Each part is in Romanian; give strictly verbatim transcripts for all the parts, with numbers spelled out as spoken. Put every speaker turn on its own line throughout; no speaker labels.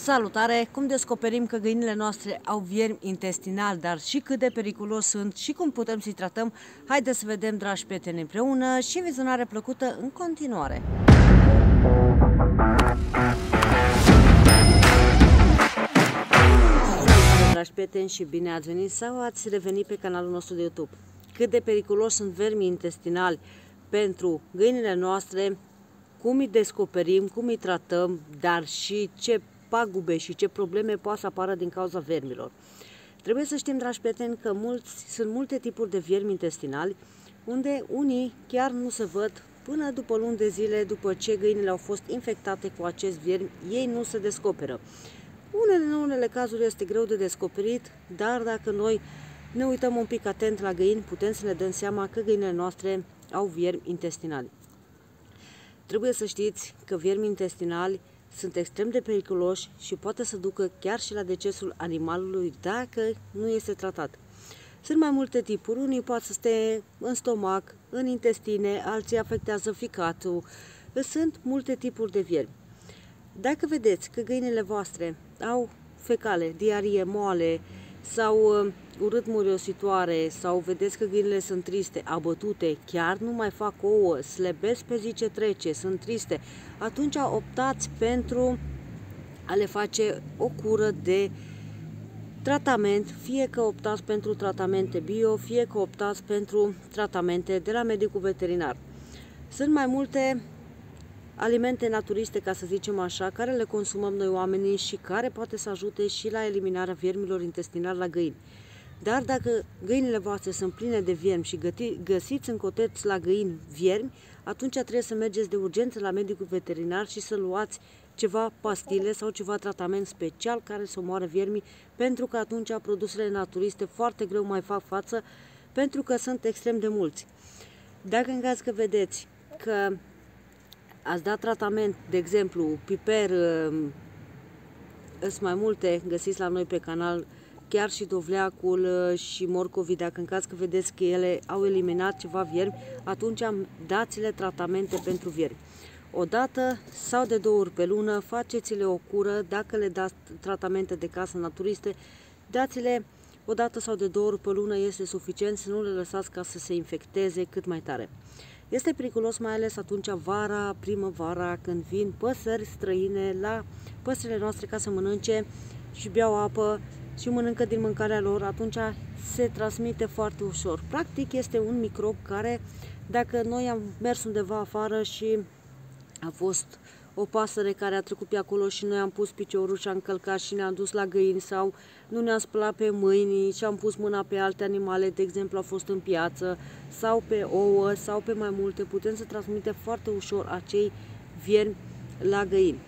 Salutare! Cum descoperim că găinile noastre au viermi intestinali, dar și cât de periculos sunt și cum putem să-i tratăm? Haideți să vedem, dragi prieteni, împreună și vizionare plăcută în continuare! Dragi prieteni, și bine ați venit sau ați revenit pe canalul nostru de YouTube. Cât de periculos sunt vermii intestinali pentru găinile noastre, cum îi descoperim, cum îi tratăm, dar și ce pagube și ce probleme poate să apară din cauza vermilor. Trebuie să știm, dragi prieteni, că mulți, sunt multe tipuri de viermi intestinali, unde unii chiar nu se văd până după luni de zile, după ce găinile au fost infectate cu acest viermi, ei nu se descoperă. Unele, în unele cazuri este greu de descoperit, dar dacă noi ne uităm un pic atent la găini, putem să ne dăm seama că găinile noastre au viermi intestinali. Trebuie să știți că viermii intestinali sunt extrem de periculoși și poate să ducă chiar și la decesul animalului dacă nu este tratat. Sunt mai multe tipuri, unii poate să stea în stomac, în intestine, alții afectează ficatul. Sunt multe tipuri de viermi. Dacă vedeți că găinile voastre au fecale, diarie, moale sau uh, urât muriositoare, sau vedeți că găinile sunt triste, abătute, chiar nu mai fac ouă, slăbesc pe zi ce trece, sunt triste, atunci optați pentru a le face o cură de tratament, fie că optați pentru tratamente bio, fie că optați pentru tratamente de la medicul veterinar. Sunt mai multe alimente naturiste, ca să zicem așa, care le consumăm noi oamenii și care poate să ajute și la eliminarea viermilor intestinali la găini. Dar dacă găinile voastre sunt pline de viermi și găsiți în coteți la găini viermi, atunci trebuie să mergeți de urgență la medicul veterinar și să luați ceva pastile sau ceva tratament special care să omoare viermii, pentru că atunci produsele naturiste foarte greu mai fac față, pentru că sunt extrem de mulți. Dacă în caz că vedeți că ați dat tratament, de exemplu, piper, sunt mai multe, găsiți la noi pe canal, chiar și dovleacul și morcovii, dacă în caz că vedeți că ele au eliminat ceva viermi, atunci dați-le tratamente pentru viermi. O dată sau de două ori pe lună, faceți-le o cură, dacă le dați tratamente de casă naturiste, dați-le o dată sau de două ori pe lună, este suficient, să nu le lăsați ca să se infecteze cât mai tare. Este periculos mai ales atunci vara, primăvara, când vin păsări străine la păsările noastre ca să mănânce și beau apă și mănâncă din mâncarea lor, atunci se transmite foarte ușor. Practic este un microb care, dacă noi am mers undeva afară și a fost o pasăre care a trecut pe acolo și noi am pus piciorul și am călcat și ne-am dus la găini, sau nu ne-am spălat pe mâini și am pus mâna pe alte animale, de exemplu a fost în piață, sau pe ouă, sau pe mai multe, putem să transmite foarte ușor acei viermi la găini.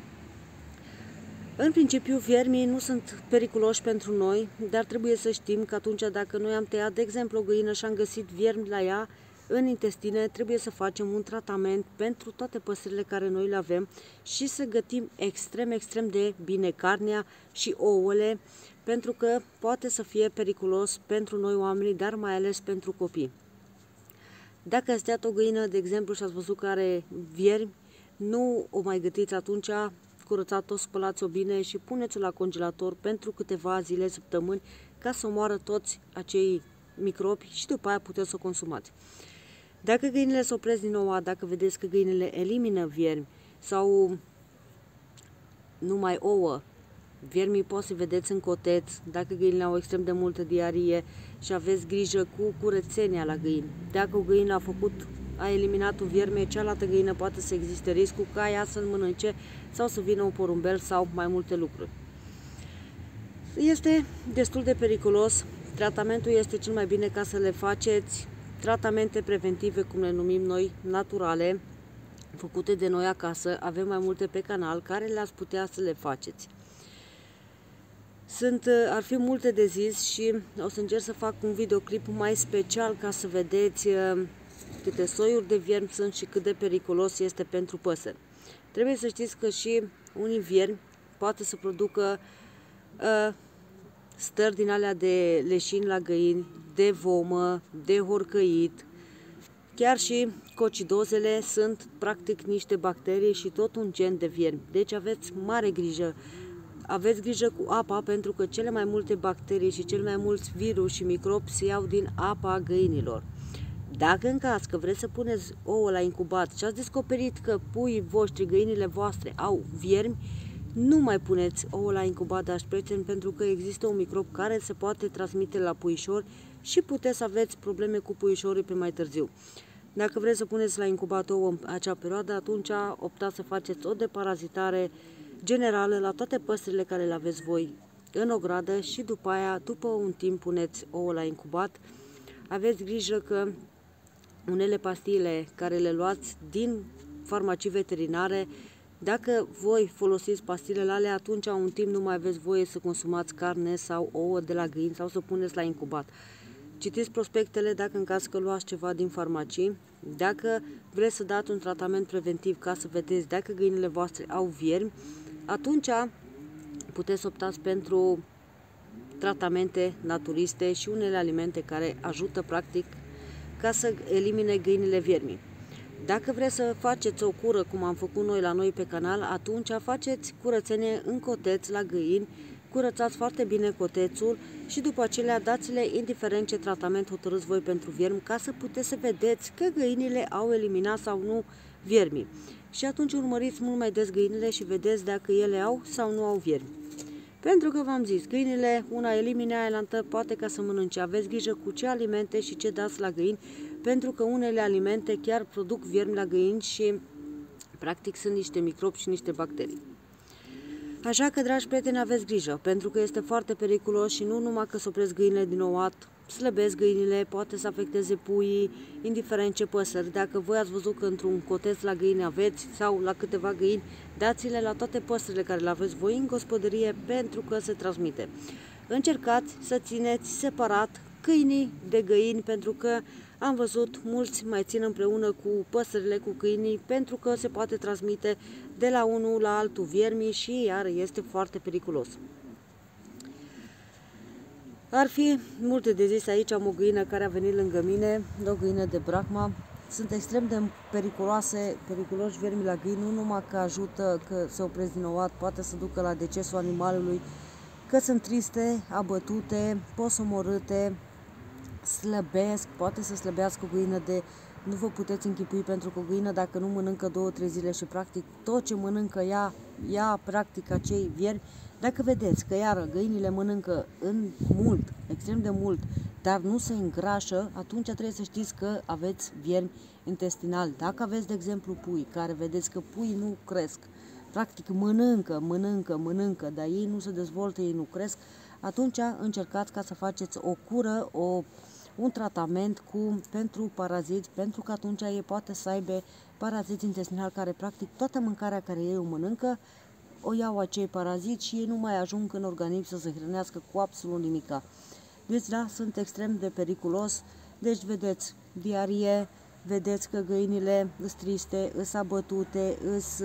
În principiu, viermii nu sunt periculoși pentru noi, dar trebuie să știm că atunci dacă noi am tăiat, de exemplu, o găină și am găsit viermi la ea în intestine, trebuie să facem un tratament pentru toate păsările care noi le avem și să gătim extrem, extrem de bine carnea și ouăle, pentru că poate să fie periculos pentru noi oamenii, dar mai ales pentru copii. Dacă ați tăiat o găină, de exemplu, și ați văzut că are viermi, nu o mai gătiți atunci, curățați-o, spălați-o bine și puneți-o la congelator pentru câteva zile, săptămâni, ca să moară toți acei microbi și după aia puteți să o consumați. Dacă găinile se opresc din nou, dacă vedeți că găinile elimină viermi sau numai ouă, viermii poți să vedeți în coteț, dacă găinile au extrem de multă diarie și aveți grijă cu curățenia la găini. Dacă o găină a făcut, a eliminat un vierme, cealaltă găină poate să existe riscul ca ea să-l mănânce sau să vină un porumbel sau mai multe lucruri. Este destul de periculos. Tratamentul este cel mai bine ca să le faceți tratamente preventive, cum le numim noi, naturale, făcute de noi acasă. Avem mai multe pe canal care le-ați putea să le faceți. Sunt, ar fi multe de zis și o să încerc să fac un videoclip mai special ca să vedeți câte soiuri de viermi sunt și cât de periculos este pentru păsări. Trebuie să știți că și unii viermi poate să producă uh, stări din alea de leșini la găini, de vomă, de horcăit. Chiar și cocidozele sunt practic niște bacterii și tot un gen de viermi. Deci aveți mare grijă. Aveți grijă cu apa, pentru că cele mai multe bacterii și cel mai mulți virus și microbi se iau din apa găinilor. Dacă în caz că vreți să puneți ouă la incubat și ați descoperit că puii voștri, găinile voastre au viermi, nu mai puneți ouă la incubat, dragi prieteni, pentru că există un microb care se poate transmite la puișori și puteți să aveți probleme cu puișorii pe mai târziu. Dacă vreți să puneți la incubat ouă în acea perioadă, atunci optați să faceți o deparazitare generală la toate păsările care le aveți voi în ogradă și după aia, după un timp, puneți ouă la incubat. Aveți grijă că unele pastile care le luați din farmacii veterinare, dacă voi folosiți pastilele alea, atunci un timp nu mai aveți voie să consumați carne sau ouă de la găini sau să puneți la incubat. Citiți prospectele dacă în caz că luați ceva din farmacii. Dacă vreți să dați un tratament preventiv ca să vedeți dacă găinile voastre au viermi, atunci puteți optați pentru tratamente naturiste și unele alimente care ajută practic ca să elimine găinile viermi. Dacă vreți să faceți o cură cum am făcut noi la noi pe canal, atunci faceți curățenie în coteț la găini, curățați foarte bine cotețul și după aceea dați-le indiferent ce tratament hotărâți voi pentru viermi, ca să puteți să vedeți că găinile au eliminat sau nu viermii. Și atunci urmăriți mult mai des găinile și vedeți dacă ele au sau nu au viermi. Pentru că v-am zis, găinile, una elimine, aia poate ca să mănânce. Aveți grijă cu ce alimente și ce dați la găini, pentru că unele alimente chiar produc viermi la găini și practic sunt niște microbi și niște bacterii. Așa că, dragi prieteni, aveți grijă, pentru că este foarte periculos și nu numai că se opresc găinile din ouat, slăbesc găinile, poate să afecteze puii, indiferent ce păsări. Dacă voi ați văzut că într-un coteț la găini aveți sau la câteva găini, dați-le la toate păsările care le aveți voi în gospodărie, pentru că se transmite. Încercați să țineți separat câinii de găini, pentru că am văzut mulți mai țin împreună cu păsările, cu câinii, pentru că se poate transmite de la unul la altul viermii și iar este foarte periculos. Ar fi multe de zis aici. Am o găină care a venit lângă mine, o găină de Brahma. Sunt extrem de periculoase, periculoși viermi la găini, nu numai că ajută, că se opresc din ouat, poate să ducă la decesul animalului, că sunt triste, abătute, posomorâte, slăbesc, poate să slăbească o găină de... Nu vă puteți închipui, pentru că o găină, dacă nu mănâncă două, trei zile și practic tot ce mănâncă ea, ea practic acei viermi, dacă vedeți că iară găinile mănâncă în mult, extrem de mult, dar nu se îngrașă, atunci trebuie să știți că aveți viermi intestinali. Dacă aveți, de exemplu, pui, care vedeți că puii nu cresc, practic mănâncă, mănâncă, mănâncă, dar ei nu se dezvoltă, ei nu cresc, atunci încercați ca să faceți o cură, o un tratament cu, pentru paraziți, pentru că atunci ei poate să aibă paraziți intestinali care practic toată mâncarea care ei o mănâncă o iau acei paraziți și ei nu mai ajung în organism să se hrănească cu absolut nimica. Deci da, sunt extrem de periculos. Deci vedeți diarie, vedeți că găinile îs triste, îs abătute, îs...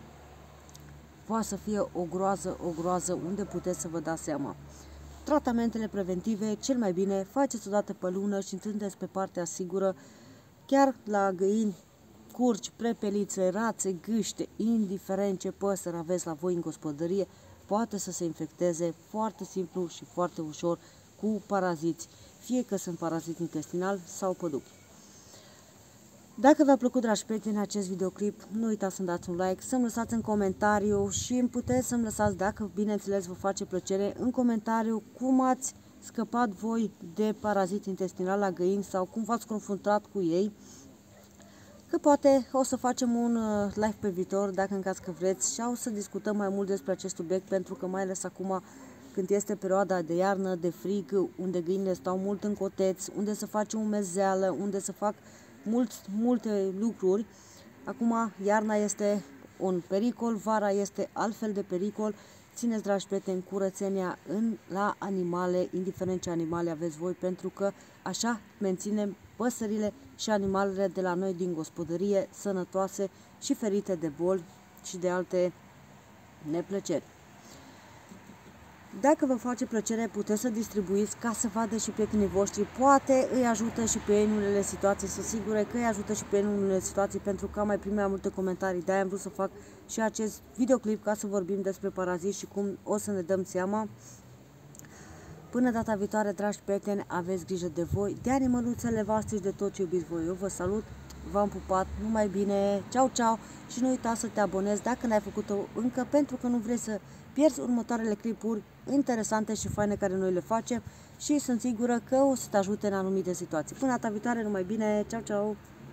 poate să fie o groază, o groază, unde puteți să vă dați seama. Tratamentele preventive, cel mai bine, faceți o dată pe lună și sunteți pe partea sigură, chiar la găini, curci, prepelițe, rațe, gâște, indiferent ce păsări aveți la voi în gospodărie, poate să se infecteze foarte simplu și foarte ușor cu paraziți, fie că sunt paraziți intestinali sau păduchi. Dacă v-a plăcut, dragi prieteni, acest videoclip, nu uitați să-mi dați un like, să-mi lăsați în comentariu și îmi puteți să-mi lăsați, dacă bineînțeles vă face plăcere, în comentariu cum ați scăpat voi de parazit intestinal la găini sau cum v-ați confruntat cu ei. Că poate o să facem un live pe viitor, dacă în caz că vreți, și o să discutăm mai mult despre acest subiect, pentru că mai ales acum, când este perioada de iarnă, de frig, unde găinile stau mult în coteț, unde se face umezeală, unde se fac mult, multe lucruri. Acum iarna este un pericol, vara este altfel de pericol. Țineți, dragi prieteni, curățenia în, la animale, indiferent ce animale aveți voi, pentru că așa menținem păsările și animalele de la noi din gospodărie sănătoase și ferite de boli și de alte neplăceri. Dacă vă face plăcere, puteți să distribuiți ca să vadă și prietenii voștri. Poate îi ajută și pe ei în unele situații. Sunt sigură că îi ajută și pe ei în unele situații, pentru că am mai primit mai multe comentarii. De-aia am vrut să fac și acest videoclip ca să vorbim despre paraziți și cum o să ne dăm seama. Până data viitoare, dragi prieteni, aveți grijă de voi, de animăluțele voastre și de tot ce iubiți voi. Eu vă salut, v-am pupat, numai bine, ceau, ceau și nu uita să te abonezi dacă n-ai făcut-o încă, pentru că nu vrei să pierzi următoarele clipuri interesante și faine care noi le facem și sunt sigură că o să te ajute în anumite situații. Până data viitoare, numai bine, ceau, ceau!